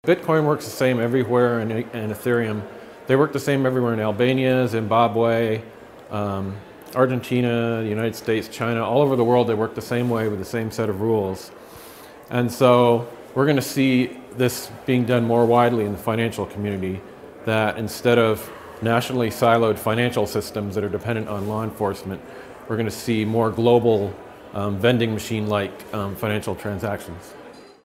Bitcoin works the same everywhere, and Ethereum. They work the same everywhere in Albania, Zimbabwe, Argentina, the United States, China, all over the world. They work the same way with the same set of rules. And so we're going to see this being done more widely in the financial community, that instead of nationally siloed financial systems that are dependent on law enforcement, we're going to see more global vending machine-like financial transactions.